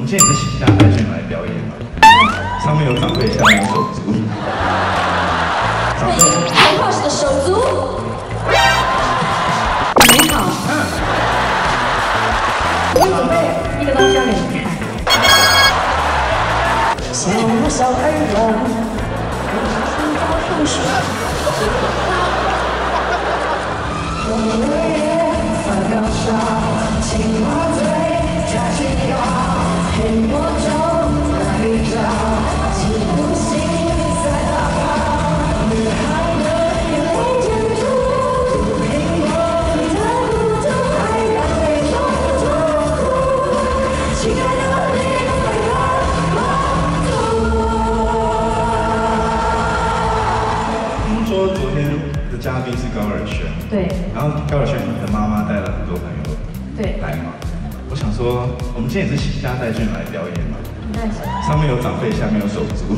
们今天也是喜家带眷来表演嘛，上面有长辈，下面有手足。 欢迎陈浩氏的手足。你好。我准备一个东西要给你看。小耳朵，放水。发高烧，青花醉，抓紧腰，黑魔咒哪里找？记不醒在哪跑？女孩的眼泪珍珠，苹果的孤独，爱让悲痛痛苦。亲爱的，你快让我听说昨天的嘉宾是高尔宣， 对， 然后高尔宣的妈妈带了很多朋友对来嘛。我想说，我们今天也是喜家带眷来表演嘛，上面有长辈，下面有手足。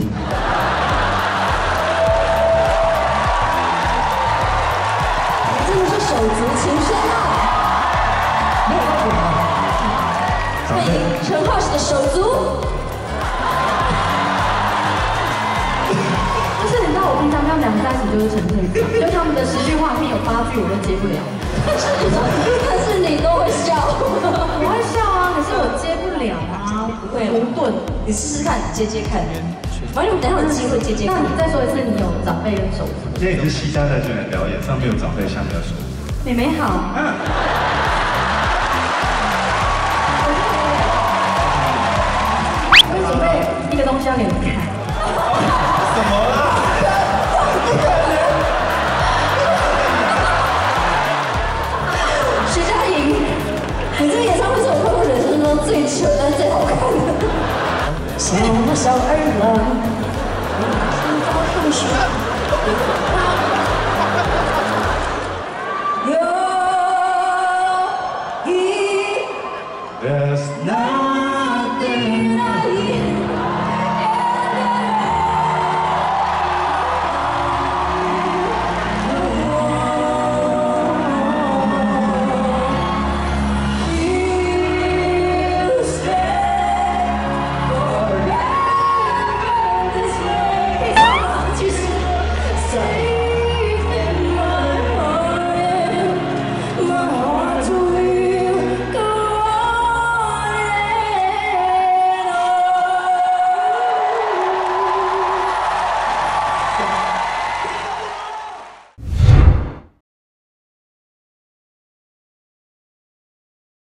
真的是手足情深啊！没有办法。欢迎陈浩氏的手足。就是你知道，我平常他们两个在一起就是成这样，就他们的10句话里面有8句我都接不了。但是你都会笑，我会笑啊，可是我接不了啊，不会无盾。你试试看，接看。反正我们等下有机会接看。那你再说一次，你有长辈跟手足。 今天也是喜家带眷来表演，上面有长辈，下面有手足。 妹妹好。我准备一个东西要给你看。 什么啦？ 徐佳莹，你这个演唱会是我看过人生中最扯但最好看的。小二郎，放水。 There's nothing